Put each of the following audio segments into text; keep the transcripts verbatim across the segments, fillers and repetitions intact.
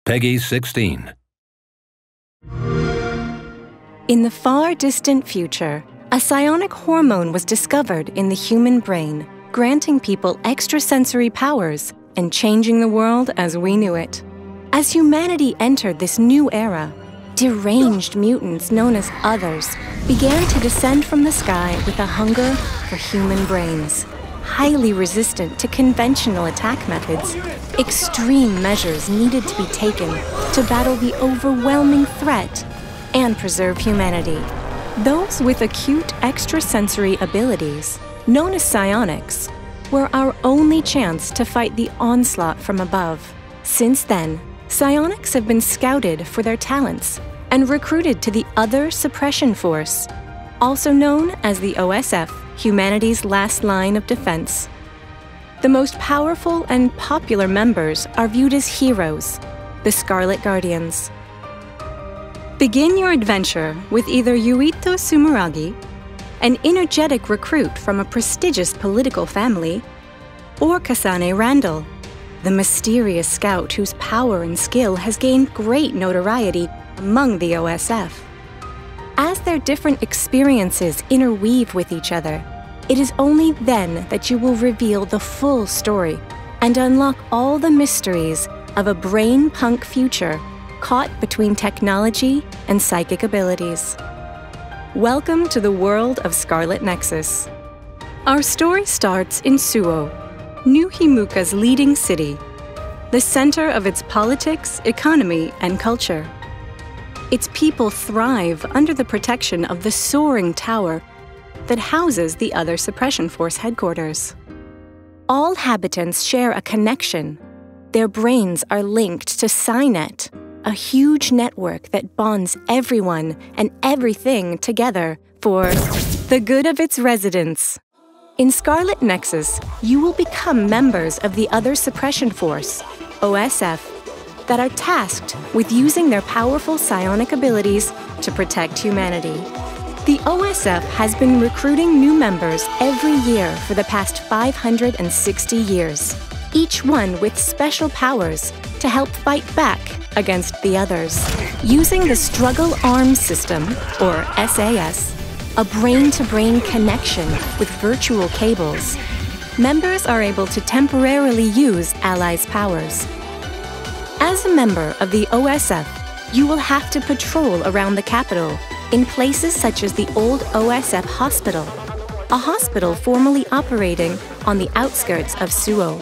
Peggy sixteen. In the far distant future, a psionic hormone was discovered in the human brain, granting people extrasensory powers and changing the world as we knew it. As humanity entered this new era, deranged mutants known as Others began to descend from the sky with a hunger for human brains. Highly resistant to conventional attack methods, extreme measures needed to be taken to battle the overwhelming threat and preserve humanity. Those with acute extrasensory abilities, known as psionics, were our only chance to fight the onslaught from above. Since then, psionics have been scouted for their talents and recruited to the Other Suppression Force, also known as the O S F, humanity's last line of defense. The most powerful and popular members are viewed as heroes, the Scarlet Guardians. Begin your adventure with either Yuito Sumeragi, an energetic recruit from a prestigious political family, or Kasane Randall, the mysterious scout whose power and skill has gained great notoriety among the O S F. As their different experiences interweave with each other, it is only then that you will reveal the full story and unlock all the mysteries of a brain-punk future caught between technology and psychic abilities. Welcome to the world of Scarlet Nexus. Our story starts in Suo, New Himuka's leading city, the center of its politics, economy, and culture. Its people thrive under the protection of the soaring tower that houses the Other Suppression Force headquarters. All habitants share a connection. Their brains are linked to PsyNet, a huge network that bonds everyone and everything together for the good of its residents. In Scarlet Nexus, you will become members of the Other Suppression Force, O S F, that are tasked with using their powerful psionic abilities to protect humanity. The O S F has been recruiting new members every year for the past five hundred sixty years, each one with special powers to help fight back against the others. Using the Struggle Arms System, or S A S, a brain-to-brain connection with virtual cables, members are able to temporarily use allies' powers. As a member of the O S F, you will have to patrol around the capital in places such as the old O S F hospital, a hospital formerly operating on the outskirts of Suo.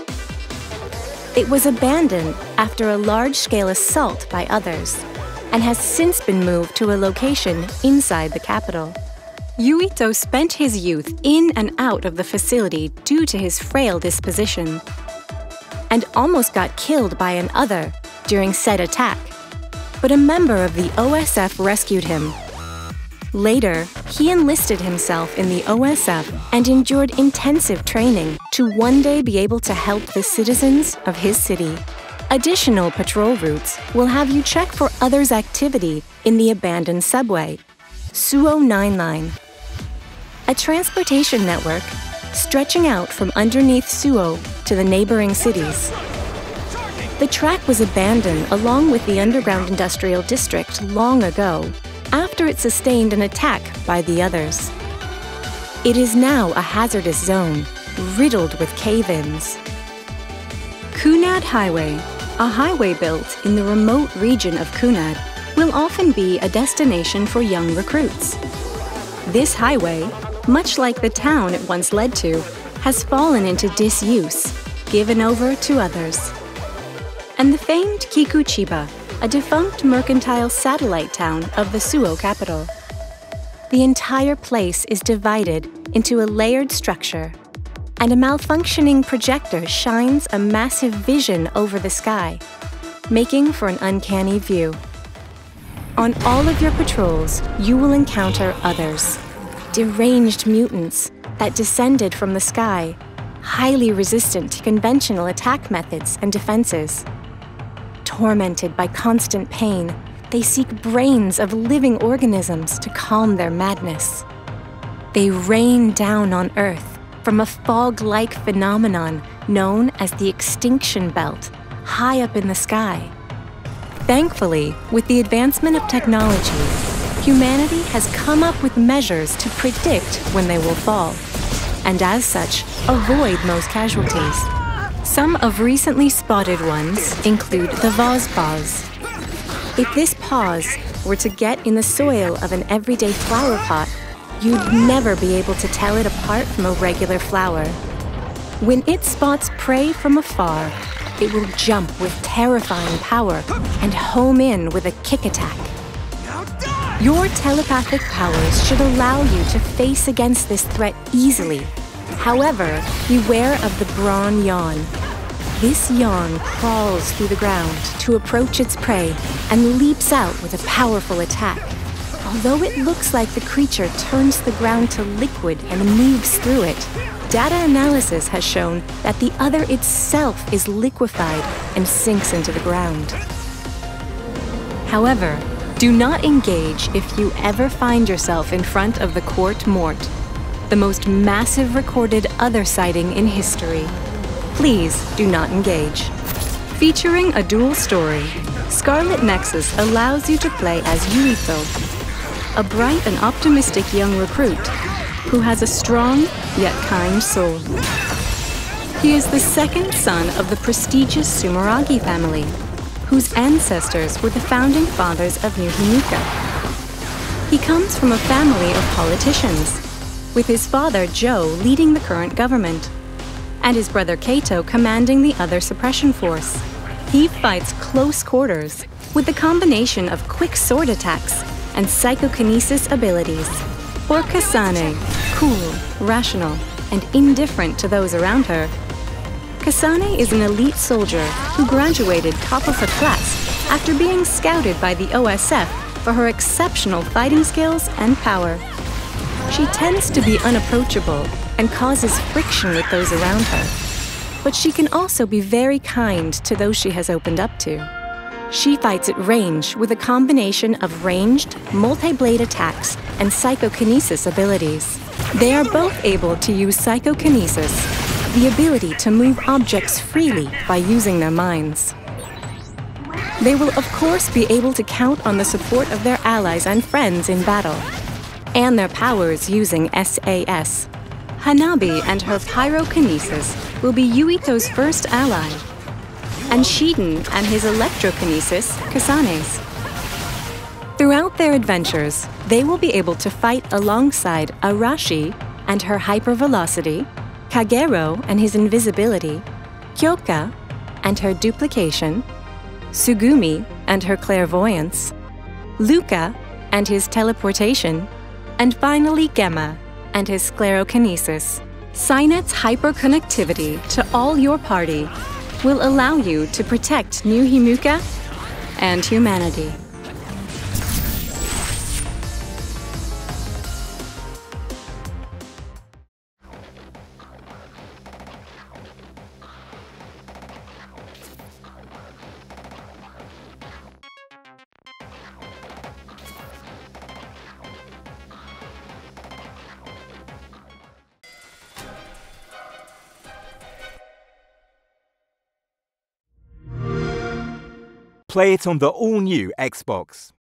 It was abandoned after a large-scale assault by Others and has since been moved to a location inside the capital. Yuito spent his youth in and out of the facility due to his frail disposition and almost got killed by an Other during said attack, but a member of the O S F rescued him. Later, he enlisted himself in the O S F and endured intensive training to one day be able to help the citizens of his city. Additional patrol routes will have you check for Others' activity in the abandoned subway, Suo Nine Line, a transportation network stretching out from underneath Suo to the neighboring cities. The track was abandoned along with the underground industrial district long ago, after it sustained an attack by the Others. It is now a hazardous zone, riddled with cave-ins. Kunad Highway, a highway built in the remote region of Kunad, will often be a destination for young recruits. This highway, much like the town it once led to, has fallen into disuse, given over to Others. And the famed Kikuchiba, a defunct mercantile satellite town of the Suo capital. The entire place is divided into a layered structure, and a malfunctioning projector shines a massive vision over the sky, making for an uncanny view. On all of your patrols, you will encounter Others, deranged mutants that descended from the sky, highly resistant to conventional attack methods and defenses. Tormented by constant pain, they seek brains of living organisms to calm their madness. They rain down on Earth from a fog-like phenomenon known as the extinction belt, high up in the sky. Thankfully, with the advancement of technology, humanity has come up with measures to predict when they will fall, and as such, avoid most casualties. Some of recently spotted ones include the vase pause. If this pause were to get in the soil of an everyday flower pot, you'd never be able to tell it apart from a regular flower. When it spots prey from afar, it will jump with terrifying power and home in with a kick attack. Your telepathic powers should allow you to face against this threat easily. However, beware of the brawn yawn. This yawn crawls through the ground to approach its prey and leaps out with a powerful attack. Although it looks like the creature turns the ground to liquid and moves through it, data analysis has shown that the other itself is liquefied and sinks into the ground. However, do not engage if you ever find yourself in front of the Quart Mort, the most massive recorded other sighting in history. Please do not engage. Featuring a dual story, Scarlet Nexus allows you to play as Yuito, a bright and optimistic young recruit who has a strong yet kind soul. He is the second son of the prestigious Sumeragi family, whose ancestors were the founding fathers of New Himuka. He comes from a family of politicians, with his father Joe leading the current government, and his brother Kaito commanding the other suppression force. He fights close quarters with the combination of quick sword attacks and psychokinesis abilities. Or Kasane, cool, rational, and indifferent to those around her. Kasane is an elite soldier who graduated top of her class after being scouted by the O S F for her exceptional fighting skills and power. She tends to be unapproachable and causes friction with those around her, but she can also be very kind to those she has opened up to. She fights at range with a combination of ranged, multi-blade attacks and psychokinesis abilities. They are both able to use psychokinesis, the ability to move objects freely by using their minds. They will of course be able to count on the support of their allies and friends in battle, and their powers using S A S. Hanabi and her pyrokinesis will be Yuito's first ally, and Shiden and his electrokinesis, Kasane's. Throughout their adventures, they will be able to fight alongside Arashi and her hypervelocity, Kagero and his invisibility, Kyoka and her duplication, Sugumi and her clairvoyance, Luca and his teleportation, and finally Gemma and his sclerokinesis. Cynet's hyperconnectivity to all your party will allow you to protect New Himuka and humanity. Play it on the all-new Xbox.